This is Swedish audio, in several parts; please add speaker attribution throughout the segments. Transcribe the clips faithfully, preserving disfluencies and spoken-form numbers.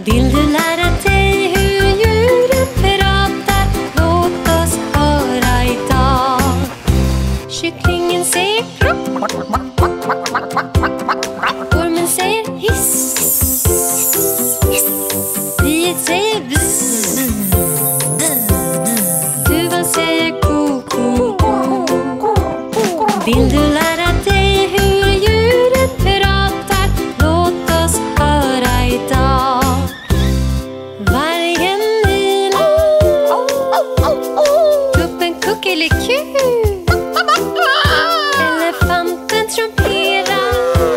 Speaker 1: Vill du lära dig hur djuren pratar? Låt oss höra idag. Kycklingen säger kropp. Ormen säger hiss. Biet säger bzz. Duvan säger ko, ko, ko. Vill du lära dig hur djuren pratar? Låt oss höra idag. Vargen ylar. Tuppen kuckeliku. Elefanten trumperar.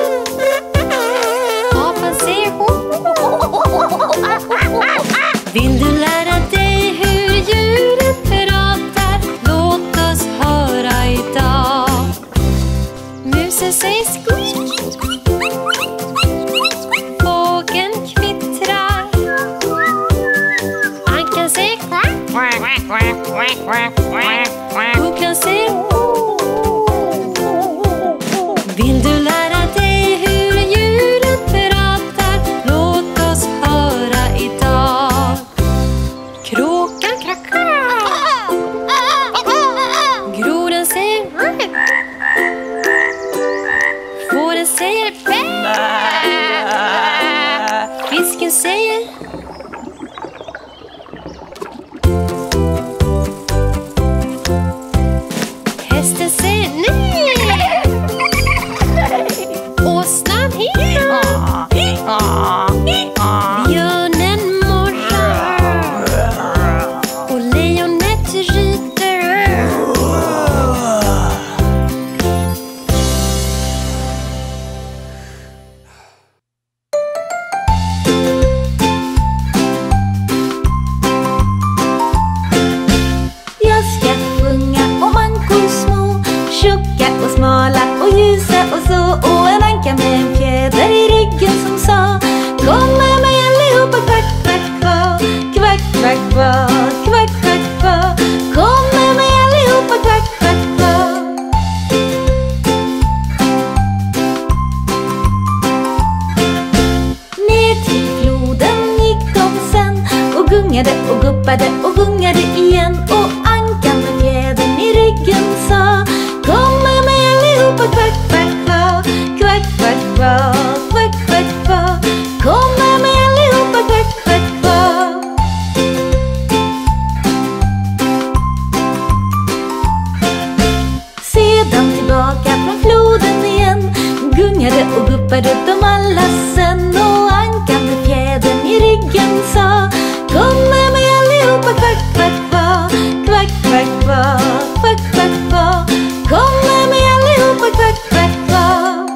Speaker 1: Apan säger ho. Vill du lära dig hur djuren pratar? Låt oss höra idag. Musen säger skvitt. Fågeln kvittrar. Ankan säger kvack. Ugglan säger ho. Vill du lära dig hur djuren pratar? Låt oss höra idag. Kråkan krackar. Grodan säger rrr. Fåren säger bä. Fisken säger. Hästen säger nej. Åsnan himlar. Björnen morrar. Och lejonet ryter.
Speaker 2: Jag ska sjunga om ankor små, tjocka och smala och ljusa och så. Och en anka med en fjäder i ryggen som sa: kom med mig allihopa, kvack, kvack, kvack. Kvack, kvack, kvack, kvack, kvack, kvack. Kom med mig allihopa, kvack, kvack, kvack. Ner till floden gick de sen och gungade och guppade och gungade igen. Och ankan med fjädern i ryggen sa: kom med mig allihopa, kvack, kvack, kvack. Kvack, kvack, kvack, kvack, kvack, kvack. Kom med mig allihopa, kvack, kvack, kvack. Sedan tillbaka från floden igen gungade och guppade de alla sen. Och ankan med fjädern i ryggen sa: kom med mig allihopa, kvack, kvack, kvack. Kvack, kvack, kvack, kvack, kvack, kvack. Kom med mig allihopa, kvack, kvack, kvack.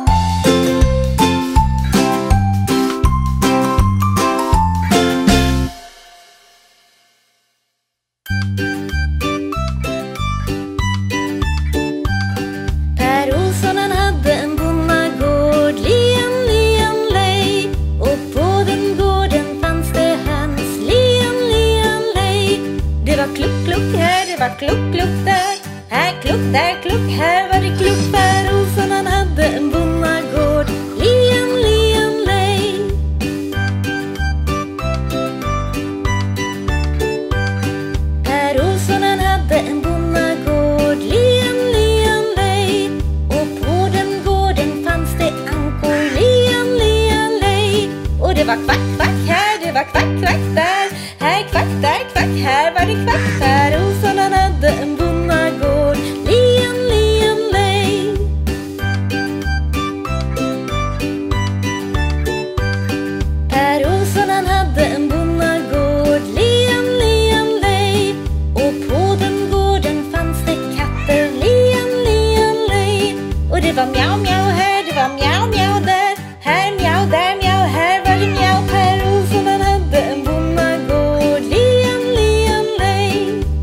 Speaker 2: Per Olsson han hade en bonnagård, lien, lien, lej. Och på den gården fanns det höns, lien, lien, lej. Det var kluck, kluck här, det var kluck, kluck där. Här kluck, där kluck, här var det kluck. Per Olsson han hade en bonnagård, lien, lien, lej. Per Olsson han hade en bonnagård, lien, lien, lej. Och på den gården fanns det ankor, lien, lien, lej. Och det var kvack, kvack här, det var kvack, kvack där. Här kvack, där kvack, här var det kvack. Per Olsson han hade en bonnagård, lien, lien, lej. Per Olsson han hade en bonnagård, lien, lien, lej. Och på den gården fanns det katter, lien, lien, lej. Och det var mjau, mjau här, det var mjau, mjau där. Här mjau, där mjau, här var det mjau. Per Olsson han hade en bonnagård, lien, lien, lej.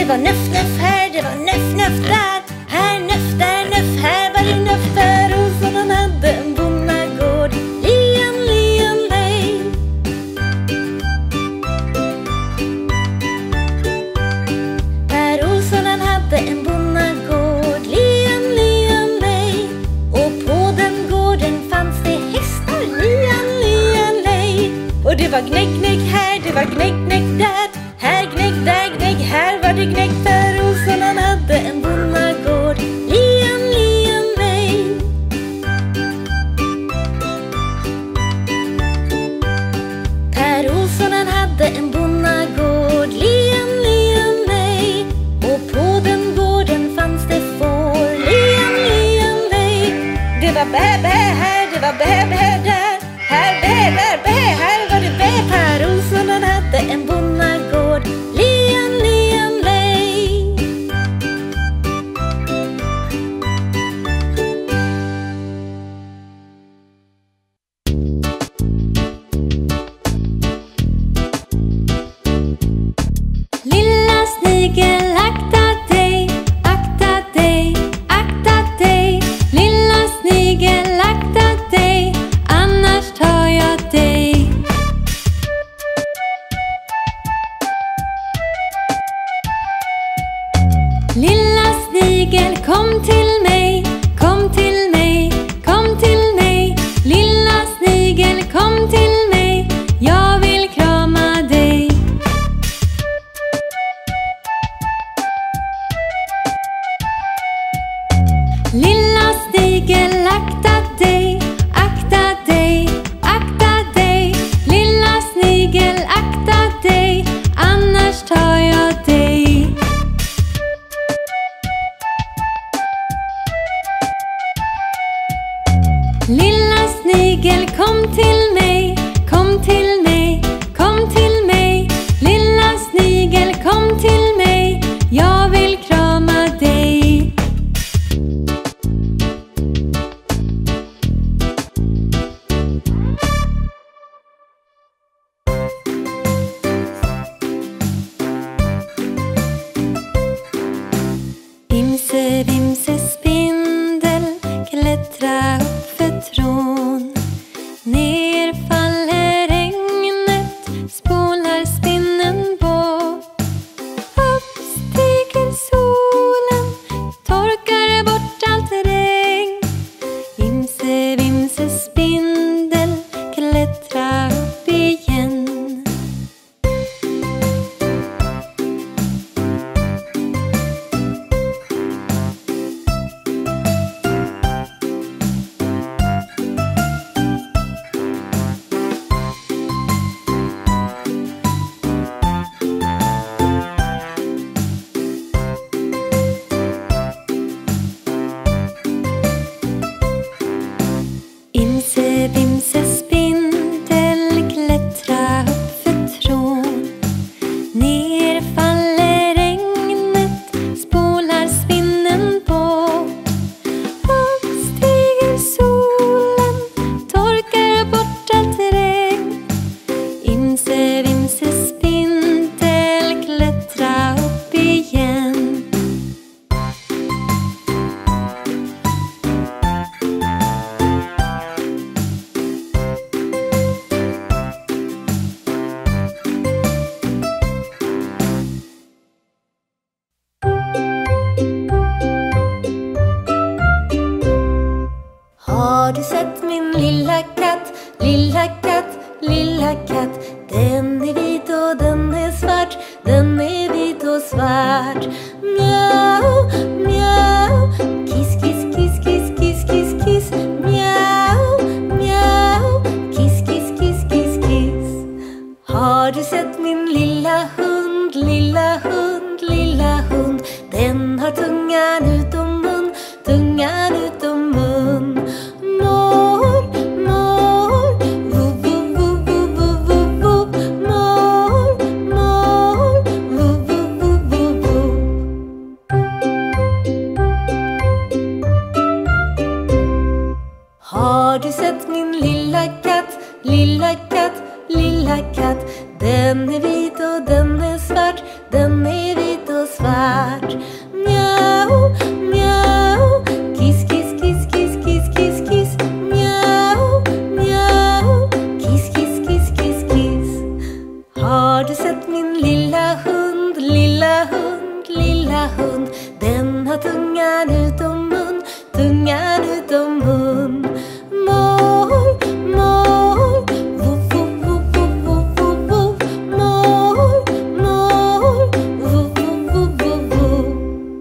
Speaker 2: var nöff, nöff här, det var nöff, nöff där. Här nöff, där nöff, här var det nöff. Per Olsson han hade en bonnagård. Lian, lian, lej. Per Olsson han hade en bonnagård. Lian, lian, lej. Och på den gården fanns det hästar. Lian, lian, lej. Och det var gnägg, gnägg här, det var gnägg, gnägg där. Här gnägg, där gnägg, här var det gnägg. Per Olsson han hade en bonnagård. Lian, lian, lej. Per Olsson han hade en bonnagård. Lian, lian, lej. Och på den gården fanns det får. Lian, lian, lej. Det var bä, bä här, det var bä, bä där. Här bä, där bä, här var det bä. Per Olsson han hade en bonnagård. Lian, lian, lej.
Speaker 1: Lilla snigel, akta dig, akta dig, akta dig. Lilla snigel, akta dig, annars tar jag dig. Lilla snigel, kom till mig, kom till mig, kom till mig. Lilla snigel, kom till mig, jag vill krama dig. Lilla snigel, akta dig, akta dig, akta dig. Lilla snigel, akta dig, annars tar jag dig. Lilla snigel, kom till mig, kom till mig, kom till mig. Lilla snigel, kom till mig, jag vill krama dig. Vimse, vimse, spindel, klättra upp för trån. Ner faller regnet, spolar spinnen bort. Upp stiger solen, torkar bort allt regn. Vimse, vimse, spindel, klättra upp igen. Imse, vimse, spindel, klättra upp för trån. Ner faller regnet, spolar spinnen bort. Upp stiger solen, torkar bort allt regn. Imse, vimse, spindel, klättra upp igen.
Speaker 2: Har du sett min lilla katt, lilla katt, lilla katt? Den är vit och den är svart, den är vit och svart. Mjau, mjau, kiss, kiss, kiss, kiss, kiss, kiss, kiss. Mjau, mjau, kiss, kiss, kiss, kiss, kiss. Har du sett min lilla hund, lilla hund, lilla hund? Den har tungan utom mun, tungan utom mun. Mår, mår, vo, vo, vo, vo, vo, vo, vo. Mår, mår, vo, vo, vo, vo, vo. svart. Mjau, mjau, kiss, kiss, kiss, kiss, kiss, kiss, kiss. Mjau, mjau, kiss, kiss, kiss, kiss, kiss. Har du sett min lilla hund, lilla hund, lilla hund? Den har tungan utom mun, tungan utom mun. Mår, mår, vov, vov, vov, vov, vov, vov. Mår, mår, vov, vov, vov, vov.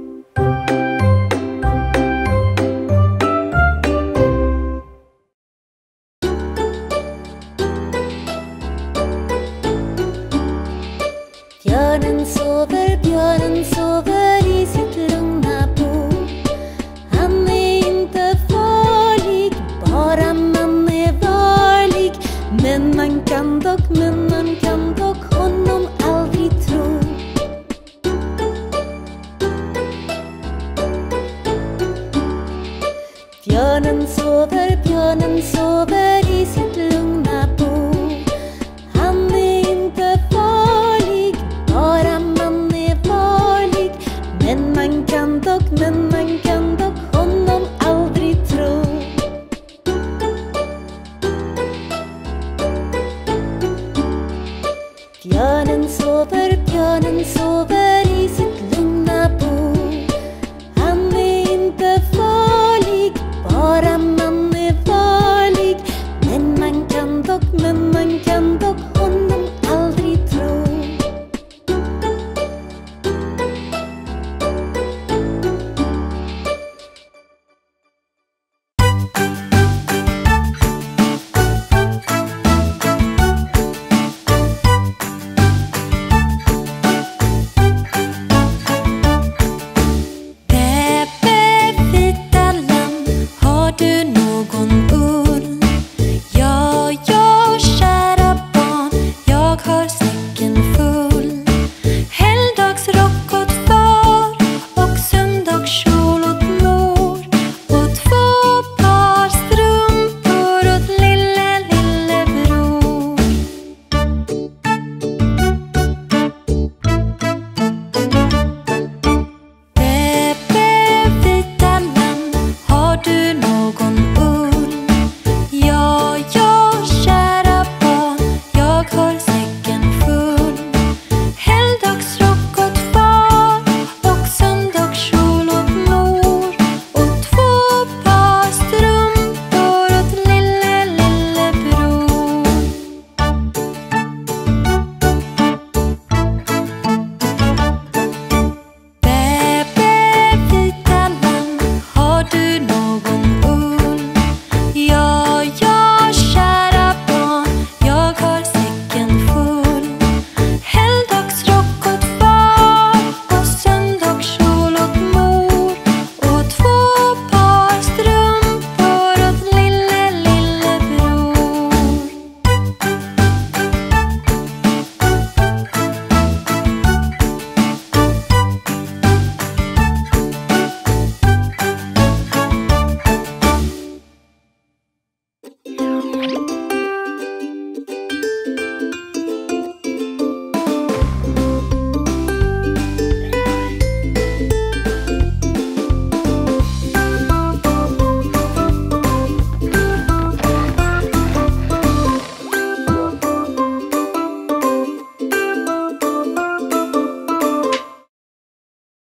Speaker 2: Björnen sover, björnen sover i sitt lugna bo. Han är inte farlig, bara man är varlig. Men man kan dock, men man kan dock honom aldrig tro. Björnen sover, björnen sover